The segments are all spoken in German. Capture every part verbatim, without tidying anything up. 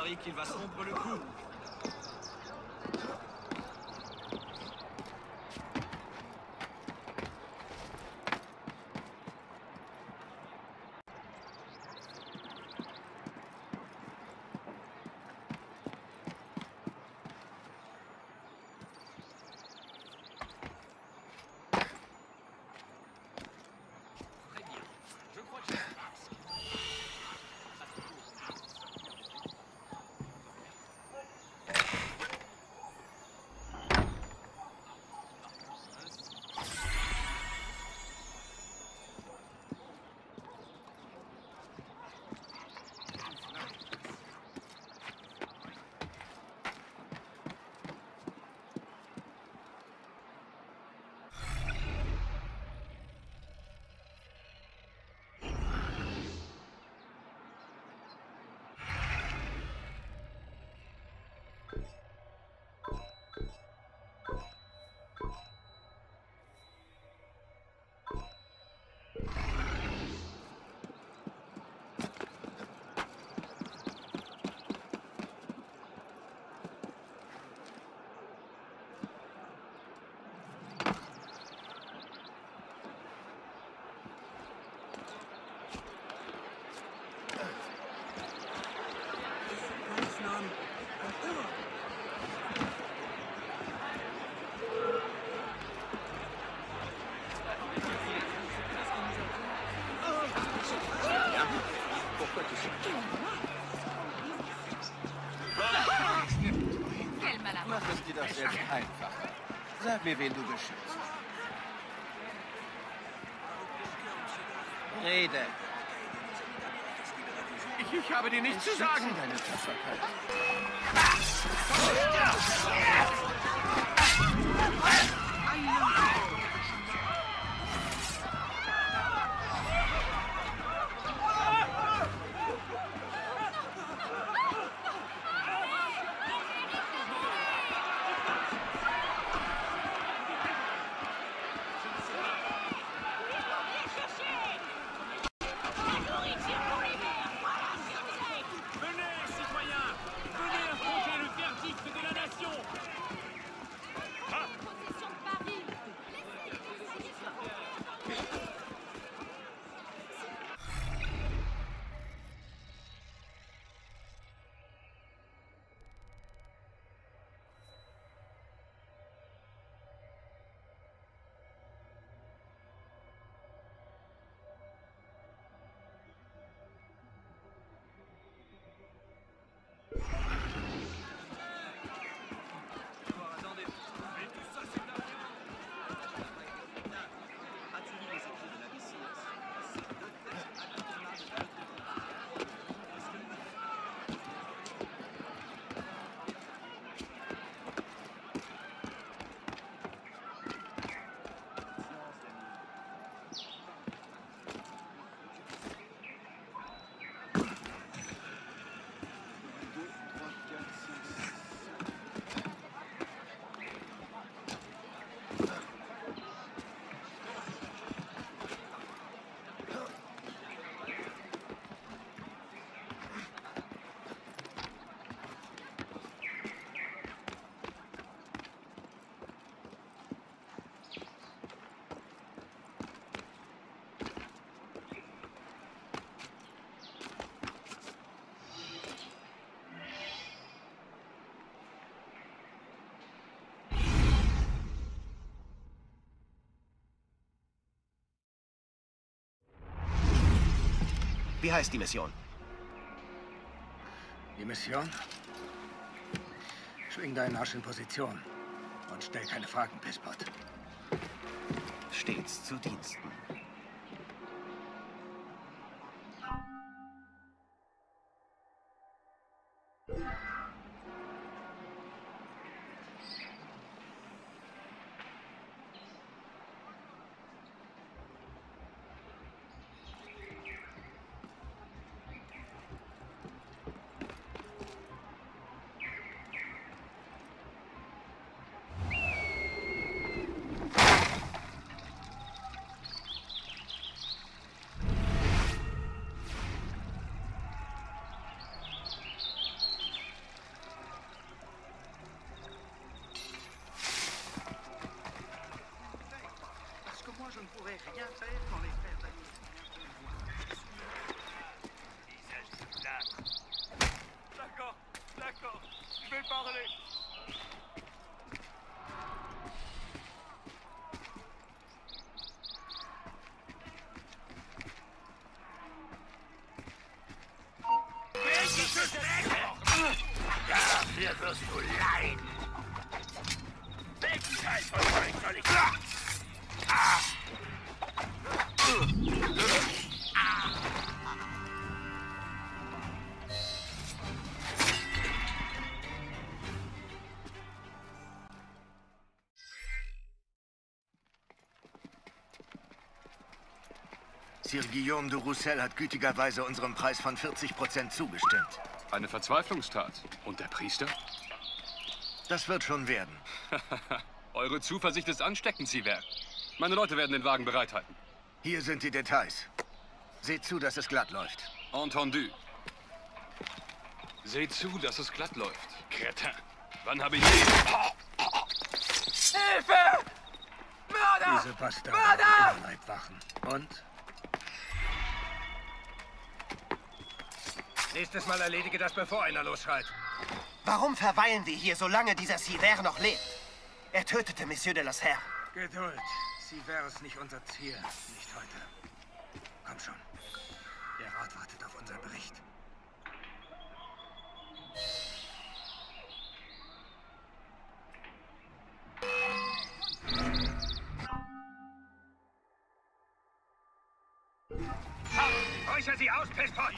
parie qu'il va se rompre le cou. Mach es dir doch selbst einfacher. Sag mir, wen du beschützt. Rede. Ich, ich habe dir nichts zu sagen. Deine Tapferkeit. Wie heißt die Mission? Die Mission? Schwing deinen Arsch in Position und stell keine Fragen, Pisspot. Stets zu Diensten. pourrais rien faire quand les frères d'amis. D'accord, d'accord, je vais parler. Dafür wirst du leiden. Welchen Teil von euch soll ich... Ah! Sir Guillaume de Roussel hat gütigerweise unserem Preis von vierzig Prozent zugestimmt. Eine Verzweiflungstat. Und der Priester? Das wird schon werden. Eure Zuversicht ist ansteckend, Siever. Meine Leute werden den Wagen bereithalten. Hier sind die Details. Seht zu, dass es glatt läuft. Entendu. Seht zu, dass es glatt läuft. Cretin. Wann habe ich... Hilfe! Mörder! Diese Bastarde Mörder! haben immer Leibwachen. Und? Nächstes Mal erledige das, bevor einer losschreit. Warum verweilen wir hier, solange dieser Siver noch lebt? Er tötete Monsieur de la Serre. Geduld. Sie wäre es nicht unser Ziel. Nicht heute. Komm schon. Der Rat wartet auf unseren Bericht. Räucher sie aus, Pisspot!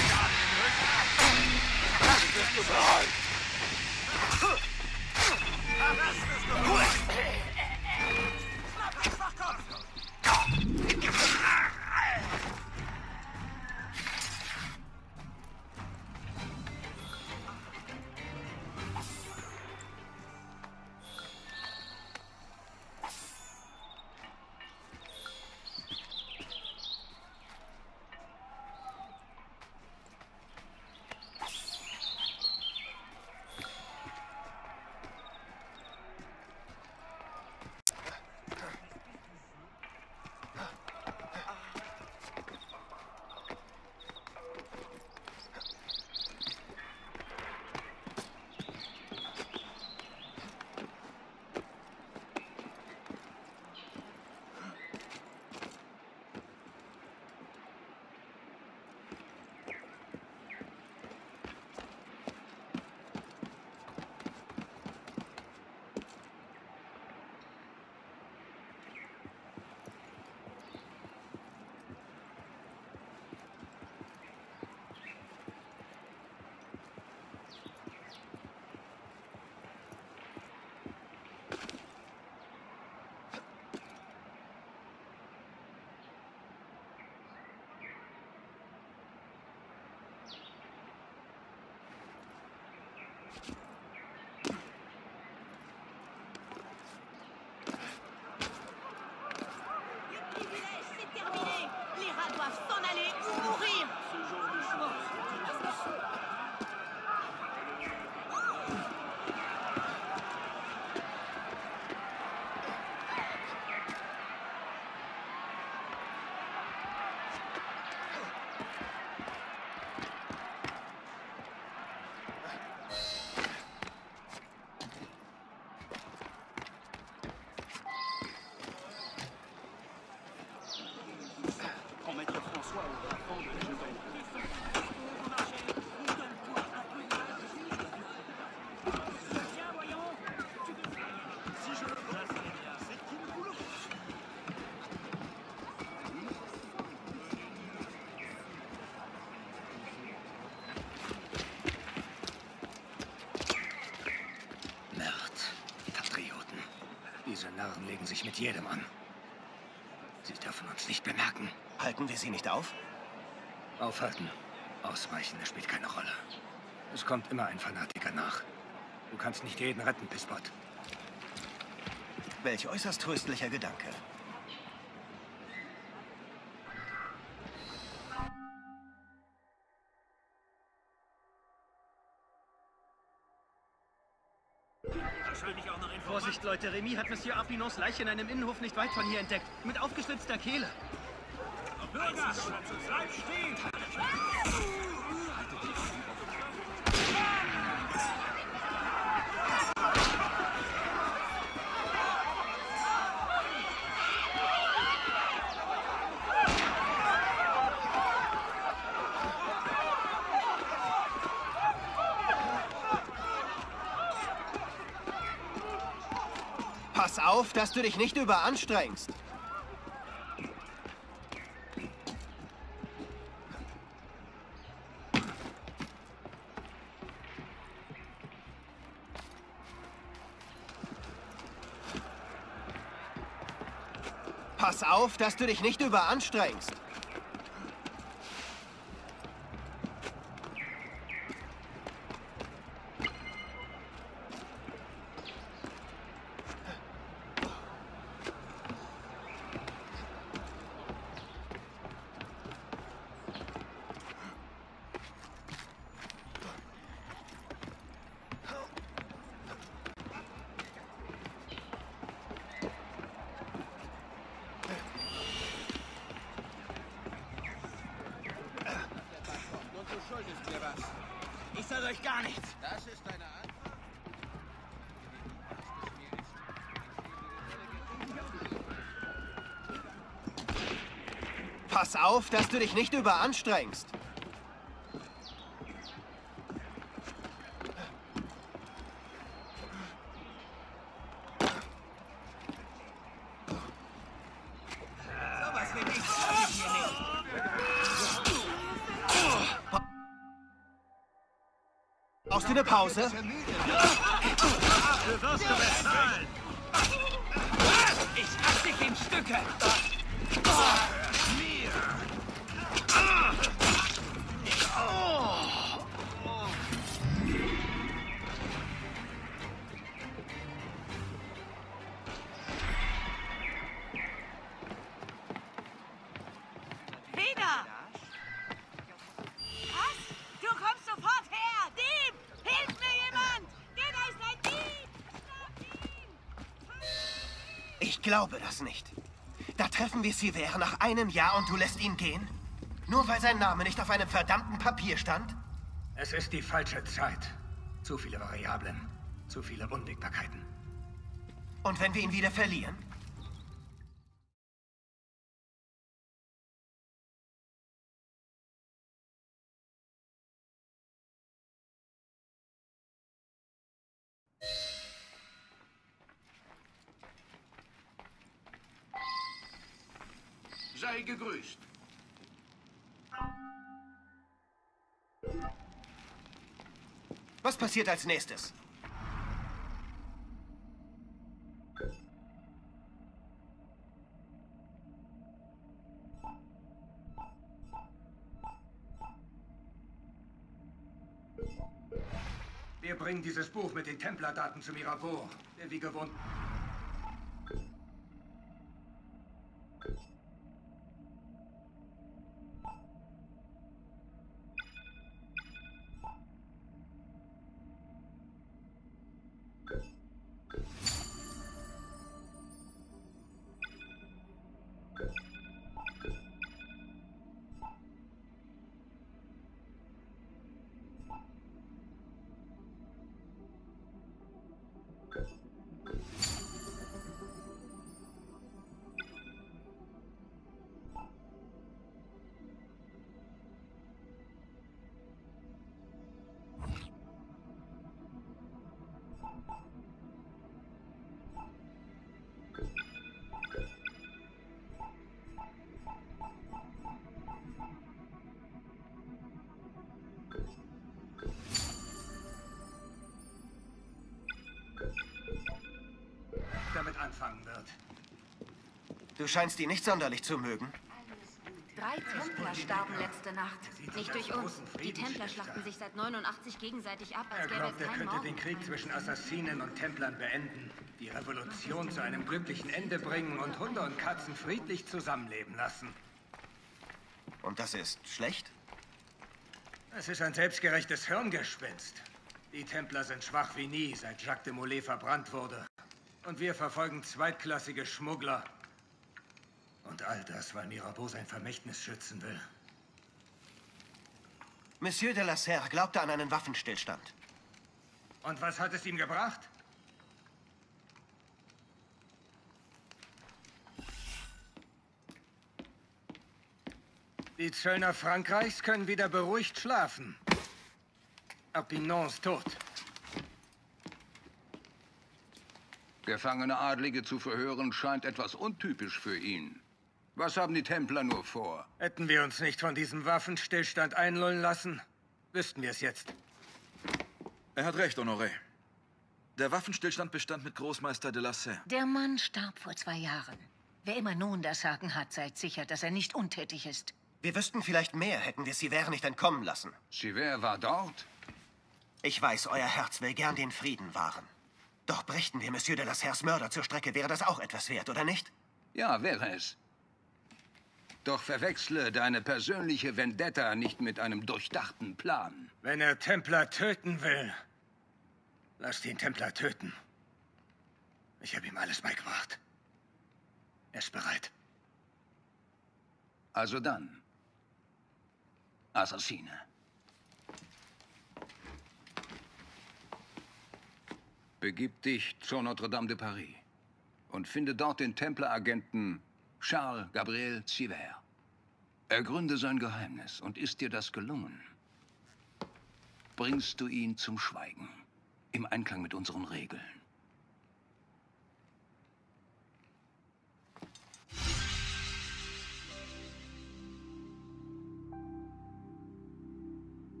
Diese Narren legen sich mit jedem an. Sie dürfen uns nicht bemerken. Halten wir sie nicht auf? Aufhalten. Ausweichen, das spielt keine Rolle. Es kommt immer ein Fanatiker nach. Du kannst nicht jeden retten, Pisspot. Welch äußerst tröstlicher Gedanke. Vorsicht, Leute, Remy hat Monsieur Arpinons Leiche in einem Innenhof nicht weit von hier entdeckt. Mit aufgeschlitzter Kehle. Bürger, bleib stehen! Pass auf, dass du dich nicht überanstrengst. Pass auf, dass du dich nicht überanstrengst. Ich sage euch gar nichts. Das ist deine Antwort? Pass auf, dass du dich nicht überanstrengst. Sowas will ich sagen hier nicht. Brauchst du eine Pause? Du wirst du bezahlen. Ich hack dich in Stücke. Peter! Was? Du kommst sofort her! Dieb! Hilf mir jemand! Der da ist ein Dieb! Schnapp ihn! Ich glaube das nicht. Da treffen wir Sivert nach einem Jahr und du lässt ihn gehen? Nur weil sein Name nicht auf einem verdammten Papier stand? Es ist die falsche Zeit. Zu viele Variablen, zu viele Unwägbarkeiten. Und wenn wir ihn wieder verlieren? Sei gegrüßt. Was passiert als nächstes? Wir bringen dieses Buch mit den Templardaten zu Mirabeau, der wie gewohnt... damit anfangen wird. Du scheinst ihn nicht sonderlich zu mögen. Drei Templer starben letzte Nacht. Nicht durch uns. Die Templer schlachten sich seit neunundachtzig gegenseitig ab, als Er gäbe glaubt, es er keinen könnte Morgen. den Krieg zwischen Assassinen und Templern beenden, die Revolution zu einem glücklichen Ende bringen und Hunde und Katzen friedlich zusammenleben lassen. Und das ist schlecht? Es ist ein selbstgerechtes Hirngespinst. Die Templer sind schwach wie nie, seit Jacques de Molay verbrannt wurde. Und wir verfolgen zweitklassige Schmuggler. Und all das, weil Mirabeau sein Vermächtnis schützen will. Monsieur de la Serre glaubte an einen Waffenstillstand. Und was hat es ihm gebracht? Die Zöllner Frankreichs können wieder beruhigt schlafen. Apinon ist tot. Gefangene Adlige zu verhören, scheint etwas untypisch für ihn. Was haben die Templer nur vor? Hätten wir uns nicht von diesem Waffenstillstand einlullen lassen, wüssten wir es jetzt. Er hat recht, Honoré. Der Waffenstillstand bestand mit Großmeister de la Serre. Der Mann starb vor zwei Jahren. Wer immer nun das Sagen hat, seid sicher, dass er nicht untätig ist. Wir wüssten vielleicht mehr, hätten wir Sivert nicht entkommen lassen. Sivert war dort? Ich weiß, euer Herz will gern den Frieden wahren. Doch brächten wir Monsieur de la Serres Mörder zur Strecke, wäre das auch etwas wert, oder nicht? Ja, wäre es. Doch verwechsle deine persönliche Vendetta nicht mit einem durchdachten Plan. Wenn er Templer töten will, lasst ihn Templer töten. Ich habe ihm alles beigebracht. Er ist bereit. Also dann, Assassine. Begib dich zur Notre-Dame de Paris und finde dort den Templeragenten Charles Gabriel Sivert. Ergründe sein Geheimnis, und ist dir das gelungen, bringst du ihn zum Schweigen, im Einklang mit unseren Regeln.